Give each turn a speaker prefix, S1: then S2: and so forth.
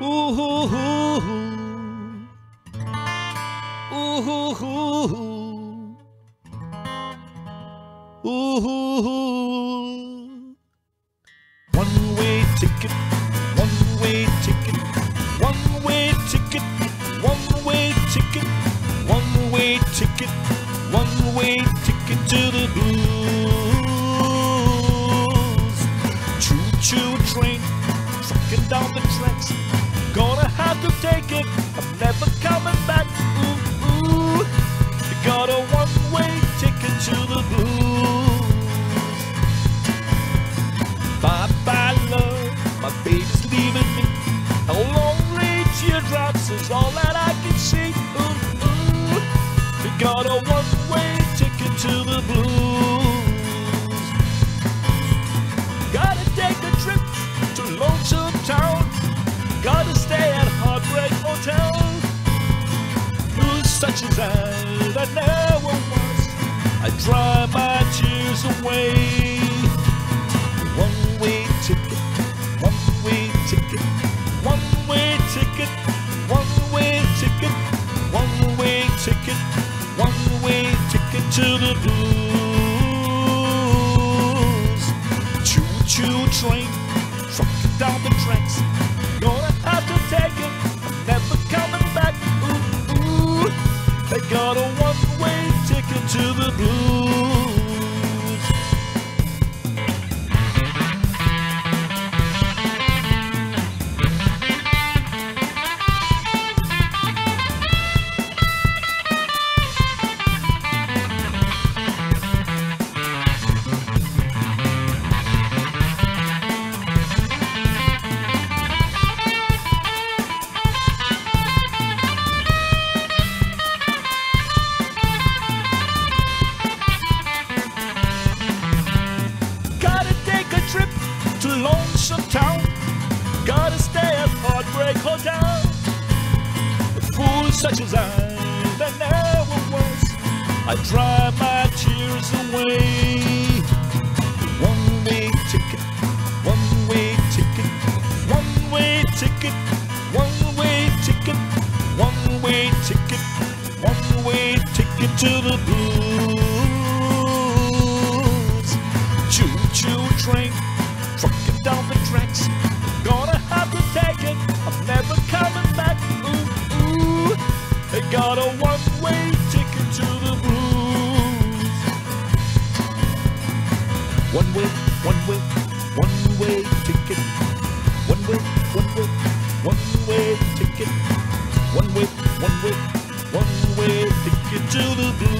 S1: Ooh, ooh, ooh, ooh, ooh. One-way ticket, one-way ticket, one-way ticket, one-way ticket, one-way ticket, one-way ticket to the blues. Choo-choo train, trucking down the tracks. Gonna have to take it, I'm never coming back. Ooh, ooh, you got a one-way ticket to the blues. Bye-bye love, my baby's leaving me. A lonely teardrops is all that I can see. Ooh, ooh, you got a one-way ticket to the blues. Gotta take a trip to Lonesome Town. Gotta stay at Heartbreak Hotel. Who's such as I never was. I dry my tears away. One-way ticket, one-way ticket, one-way ticket, one-way ticket, one-way ticket, one-way ticket to the blues. Choo-choo train, trucking down the tracks. Gonna have to take it, I'm never coming back. Ooh, ooh, they got a one-way ticket to the blues. To Lonesome Town, gotta stay at Heartbreak Hotel. A fool such as I that never was, I dry my tears away. One-way ticket, one-way ticket, one-way ticket, one-way ticket, one-way ticket, one-way ticket to the blues. Choo-choo train, trucking down the tracks. Gonna have to take it, I'm never coming back. Ooh, ooh, they got a one-way ticket to the blues. One-way, one-way, one-way ticket. One-way, one-way, one-way ticket. One-way, one-way, one-way ticket to the blues.